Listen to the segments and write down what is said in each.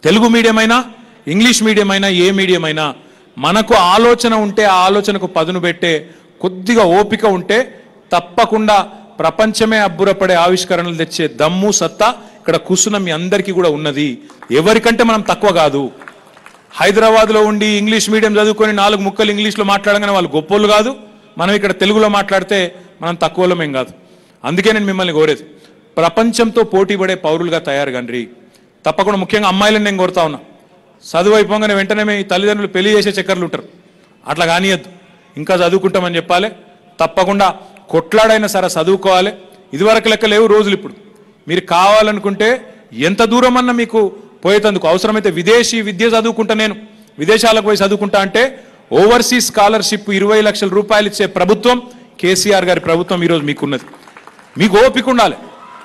Telugu medium అయినా English medium అయినా ఏ మీడియం అయినా మనకు ఆలోచన ఉంటే ఆ ఆలోచనకు పదును పెట్టే కొద్దిగా ఓపిక ఉంటే తప్పకుండా ప్రపంచమే అబ్బురపడే ఆవిష్కరణలు తెచ్చే దమ్ము సత్తా ఇక్కడ కూర్చున్న మీ అందరికీ కూడా ఉన్నది. ఎవరికంటే మనం తక్కువ కాదు. హైదరాబాద్లో ఉండి ఇంగ్లీష్ మీడియం చదువుకొని 4 ముక్కలు ఇంగ్లీష్లో మాట్లాడగానే వాళ్ళు గొప్పోళ్ళు కాదు. మనం ఇక్కడ తెలుగులో మాట్లాడితే మనం తక్కువలమేం కాదు. అందుకే నేను మిమ్మల్ని కోరేది, ప్రపంచంతో పోటీ పడే పౌరులుగా తయారు కండ్రి. తప్పకుండా ముఖ్యంగా అమ్మాయిలను నేను కోరుతా ఉన్నా, చదువు అయిపోగానే వెంటనే మీ తల్లిదండ్రులు పెళ్లి చేసే చక్కర్లు ఉంటారు. అట్లా కానియద్దు, ఇంకా చదువుకుంటామని చెప్పాలి. తప్పకుండా కొట్లాడైనా సరే చదువుకోవాలి. ఇదివరకు లెక్క లేవు రోజులు. ఇప్పుడు మీరు కావాలనుకుంటే ఎంత దూరం అన్నా మీకు పోయేందుకు అవసరమైతే విదేశీ విద్య చదువుకుంటా, నేను విదేశాలకు పోయి చదువుకుంటా అంటే ఓవర్సీస్ స్కాలర్షిప్ 20 లక్షల రూపాయలు ఇచ్చే ప్రభుత్వం కేసీఆర్ గారి ప్రభుత్వం ఈరోజు మీకున్నది. మీకు ఓపిక ఉండాలి,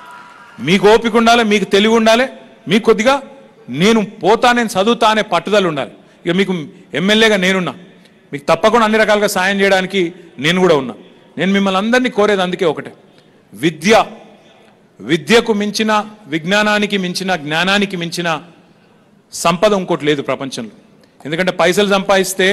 మీకు తెలివి ఉండాలి, మీకు కొద్దిగా నేను పోతా, నేను చదువుతా అనే పట్టుదల ఉండాలి. ఇక మీకు ఎమ్మెల్యేగా నేనున్నా, మీకు తప్పకుండా అన్ని రకాలుగా సాయం చేయడానికి నేను కూడా ఉన్నా. నేను మిమ్మల్ని అందరినీ కోరేది అందుకే ఒకటే, విద్యకు మించిన, విజ్ఞానానికి మించిన, జ్ఞానానికి మించిన సంపద ఇంకోటి లేదు ప్రపంచంలో. ఎందుకంటే పైసలు సంపాదిస్తే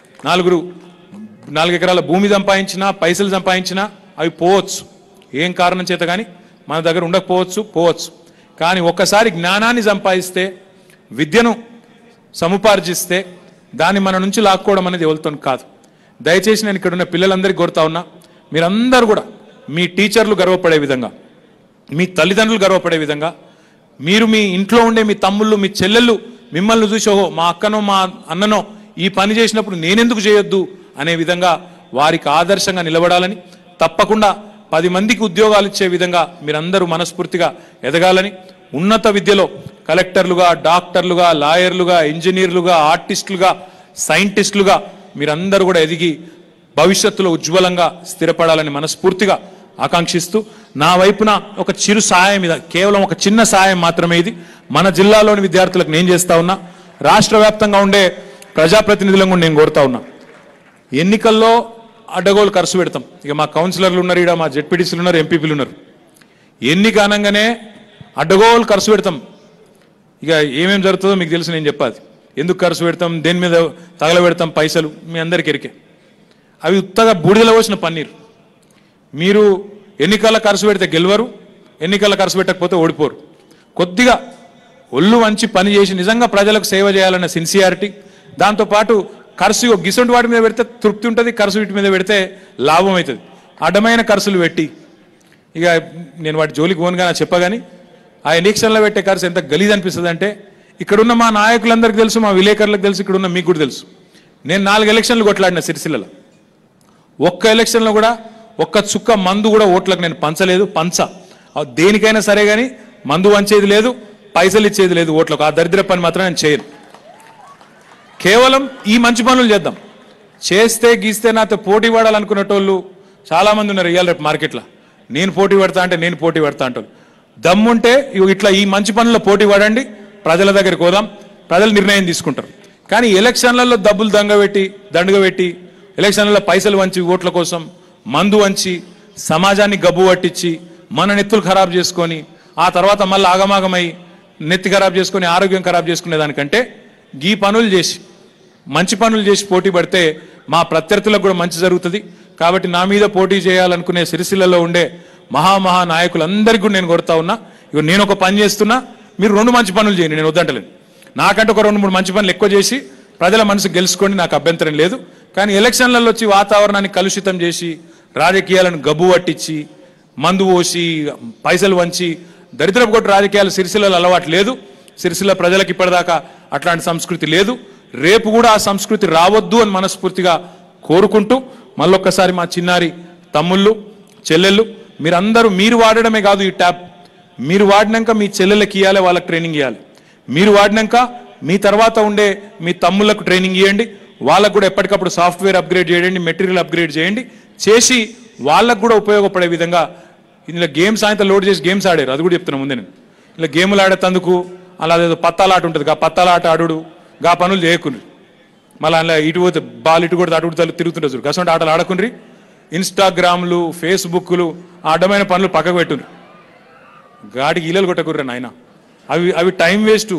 4 ఎకరాల భూమి సంపాదించినా, పైసలు సంపాదించినా అవి పోవచ్చు, ఏం కారణం చేత కానీ మన దగ్గర ఉండకపోవచ్చు. కానీ ఒక్కసారి జ్ఞానాన్ని సంపాదిస్తే, విద్యను సముపార్జిస్తే దాన్ని మన నుంచి లాక్కోవడం అనేది ఎవరితో కాదు. దయచేసి నేను ఇక్కడ ఉన్న పిల్లలందరికీ కోరుతా ఉన్నా, మీరందరూ కూడా మీ టీచర్లు గర్వపడే విధంగా, మీ తల్లిదండ్రులు గర్వపడే విధంగా, మీరు మీ ఇంట్లో ఉండే మీ తమ్ముళ్ళు, మీ చెల్లెళ్ళు మిమ్మల్ని చూసి ఓహో మా అక్కనో మా అన్ననో ఈ పని చేసినప్పుడు నేనెందుకు చేయొద్దు అనే విధంగా వారికి ఆదర్శంగా నిలబడాలని, తప్పకుండా 10 మందికి ఉద్యోగాలు ఇచ్చే విధంగా మీరందరూ మనస్ఫూర్తిగా ఎదగాలని, ఉన్నత విద్యలో కలెక్టర్లుగా, డాక్టర్లుగా, లాయర్లుగా, ఇంజనీర్లుగా, ఆర్టిస్టులుగా, సైంటిస్టులుగా మీరందరూ కూడా ఎదిగి భవిష్యత్తులో ఉజ్వలంగా స్థిరపడాలని మనస్ఫూర్తిగా ఆకాంక్షిస్తూ, నా వైపున ఒక చిరు సాయం, ఇది కేవలం ఒక చిన్న సాయం మాత్రమే, ఇది మన జిల్లాలోని విద్యార్థులకు నేను చేస్తా ఉన్నా, రాష్ట్ర వ్యాప్తంగా ఉండే ప్రజాప్రతినిధులను కూడా నేను కోరుతా ఉన్నా. ఎన్నికల్లో అడ్డగోలు ఖర్చు పెడతాం. ఇక మా కౌన్సిలర్లు ఉన్నారు, ఇక్కడ మా జెడ్పీటీసీలు ఉన్నారు, ఎంపీపీలు ఉన్నారు. ఎన్నిక అనగానే అడ్డగోలు ఖర్చు పెడతాం. ఇక ఏమేమి జరుగుతుందో మీకు తెలుసు, నేను చెప్పాలి. ఎందుకు ఖర్చు పెడతాం, దేని మీద తగలబెడతాం పైసలు మీ అందరికీ ఎరికే. అవి ఉత్తగా బూడిదలో పోసిన పన్నీరు. మీరు ఎన్నికల ఖర్చు పెడితే గెలవరు, ఎన్నికల ఖర్చు పెట్టకపోతే ఓడిపోరు. కొద్దిగా ఒళ్ళు వంచి పని చేసి నిజంగా ప్రజలకు సేవ చేయాలన్న సిన్సియారిటీ, దాంతోపాటు ఖర్చు గిసొంటి వాటి మీద పెడితే తృప్తి ఉంటుంది, ఖర్చు వీటి మీద పెడితే లాభం అవుతుంది. అడ్డమైన ఖర్చులు పెట్టి, ఇక నేను వాటి జోలికి పోనుగా చెప్పగాని, ఆ ఎలక్షన్లో పెట్టే ఖర్చు ఎంత గలీజ్ అనిపిస్తుంది అంటే, ఇక్కడున్న మా నాయకులందరికీ తెలుసు, మా విలేకరులకు తెలుసు, ఇక్కడున్న మీకు కూడా తెలుసు. నేను 4 ఎలక్షన్లు కొట్లాడిన సిరిసిల్లలో. ఒక్క ఎలక్షన్లో కూడా ఒక్క చుక్క మందు కూడా ఓట్లకు నేను పంచలేదు. దేనికైనా సరే కానీ మందు వంచేది లేదు, పైసలు ఇచ్చేది లేదు ఓట్లకు. ఆ దరిద్ర పని మాత్రం నేను చేయను. కేవలం ఈ మంచి పనులు చేద్దాం. చేస్తే గీస్తే నాతో పోటీ పడాలనుకునేటోళ్ళు చాలామంది ఉన్నారు ఇవాళ రేపు మార్కెట్లో. నేను పోటీ పడతా అంటే నేను పోటీ పడతా అంటారు. దమ్ముంటే ఇట్లా ఈ మంచి పనుల్లో పోటీ పడండి, ప్రజల దగ్గరికి పోదాం, ప్రజలు నిర్ణయం తీసుకుంటారు. కానీ ఎలక్షన్లలో డబ్బులు దండగ పెట్టి ఎలక్షన్లలో పైసలు వంచి ఓట్ల కోసం మందు వంచి సమాజాన్ని గబ్బు పట్టించి మన నెత్తులు ఖరాబ్ చేసుకొని ఆ తర్వాత మళ్ళీ ఆగమాగమై నెత్తి ఖరాబ్ చేసుకొని ఆరోగ్యం ఖరాబ్ చేసుకునే దానికంటే ఈ పనులు చేసి మంచి పనులు చేసి పోటీ పడితే మా ప్రత్యర్థులకు కూడా మంచి జరుగుతుంది. కాబట్టి నా మీద పోటీ చేయాలనుకునే సిరిసిల్లలో ఉండే మహా నాయకులందరికీ కూడా నేను కోరుతా ఉన్నా, ఇక నేను ఒక పని చేస్తున్నా, మీరు 2 మంచి పనులు చేయండి, నేను వద్దంటలేను. నాకంటే ఒక 2-3 మంచి పనులు ఎక్కువ చేసి ప్రజల మనసు గెలుచుకోండి, నాకు అభ్యంతరం లేదు. కానీ ఎలక్షన్లలో వచ్చి వాతావరణాన్ని కలుషితం చేసి రాజకీయాలను గబ్బు పట్టించి మందు పోసి పైసలు వంచి దరిద్రపు కొట్టు రాజకీయాలు సిరిసిల్లలో అలవాటు లేదు. సిరిసిల్ల ప్రజలకు ఇప్పటిదాకా అట్లాంటి సంస్కృతి లేదు. రేపు కూడా ఆ సంస్కృతి రావద్దు అని మనస్ఫూర్తిగా కోరుకుంటూ, మళ్ళొక్కసారి మా చిన్నారి తమ్ముళ్ళు చెల్లెళ్ళు మీరందరూ, మీరు వాడడమే కాదు ఈ ట్యాబ్, మీరు వాడినాక మీ చెల్లెళ్ళకి ఇవ్వాలి, వాళ్ళకి ట్రైనింగ్ ఇవ్వాలి. మీరు వాడినాక మీ తర్వాత ఉండే మీ తమ్ముళ్లకు ట్రైనింగ్ ఇవ్వండి, వాళ్ళకు కూడా ఎప్పటికప్పుడు సాఫ్ట్వేర్ అప్గ్రేడ్ చేయండి, మెటీరియల్ అప్గ్రేడ్ చేసి వాళ్ళకు కూడా ఉపయోగపడే విధంగా. ఇందులో గేమ్స్ ఆయన లోడ్ చేసి గేమ్స్ ఆడారు, అది కూడా చెప్తున్నా ముందే. నేను ఇలా గేములు ఆడేందుకు అలా ఏదో పత్తాలాట ఉంటుంది, ఆ పత్తాలాట ఆడు గా పనులు చేయకుని, మళ్ళీ అలా ఇటు పోతే బాల్ ఇటు కూడా అటు తిరుగుతుంటారు చూడు, గసంటి ఆటలు ఆడకుండ్రి. ఇన్స్టాగ్రామ్లు, ఫేస్బుక్లు, ఆ అడ్డమైన పనులు పక్కకు పెట్టుండ్రి. గాడికి ఈలలు కొట్టకుర్రా నాయన, అవి టైం వేస్ట్,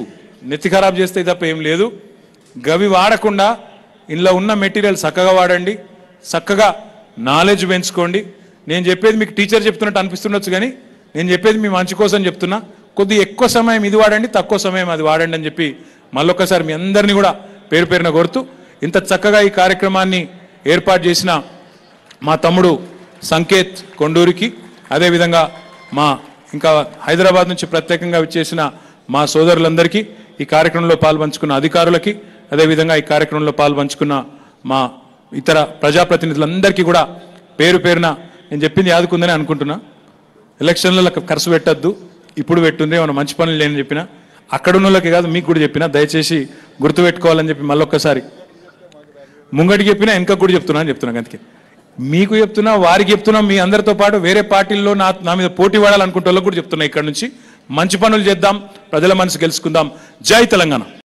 నెత్తి ఖరాబ్ చేస్తే తప్ప ఏం లేదు. గవి వాడకుండా ఇందులో ఉన్న మెటీరియల్ చక్కగా వాడండి, చక్కగా నాలెడ్జ్ పెంచుకోండి. నేను చెప్పేది మీకు టీచర్ చెప్తున్నట్టు అనిపిస్తుండొచ్చు, కానీ నేను చెప్పేది మీ మంచి కోసం చెప్తున్నా. కొద్దిగా ఎక్కువ సమయం ఇది వాడండి, తక్కువ సమయం అది వాడండి అని చెప్పి మళ్ళొక్కసారి మీ అందరినీ కూడా పేరు పేరున కోరుతూ, ఇంత చక్కగా ఈ కార్యక్రమాన్ని ఏర్పాటు చేసిన మా తమ్ముడు సంకేత్ కొండూరికి, అదేవిధంగా మా ఇంకా హైదరాబాద్ నుంచి ప్రత్యేకంగా విచ్చేసిన మా సోదరులందరికీ, ఈ కార్యక్రమంలో పాల్పంచుకున్న అధికారులకి, అదేవిధంగా ఈ కార్యక్రమంలో పాల్పంచుకున్న మా ఇతర ప్రజాప్రతినిధులందరికీ కూడా పేరు పేరున నేను చెప్పింది యాదుకుందని అనుకుంటున్నా. ఎలక్షన్లలో ఖర్చు పెట్టద్దు, ఇప్పుడు పెట్టుంది, ఏమైనా మంచి పనులు లేని చెప్పిన అక్కడున్న వాళ్ళకి కాదు మీకు కూడా చెప్పినా, దయచేసి గుర్తుపెట్టుకోవాలని చెప్పి మళ్ళొక్కసారి ముంగటికి చెప్పినా వెనక కూడా చెప్తున్నా అని చెప్తున్నా. అందుకే మీకు చెప్తున్నా, వారికి చెప్తున్నా, మీ అందరితో పాటు వేరే పార్టీల్లో నా మీద పోటీ పడాలనుకుంటే వాళ్ళకి కూడా చెప్తున్నా. ఇక్కడ నుంచి మంచి పనులు చేద్దాం, ప్రజల మనసు గెలుచుకుందాం. జై తెలంగాణ.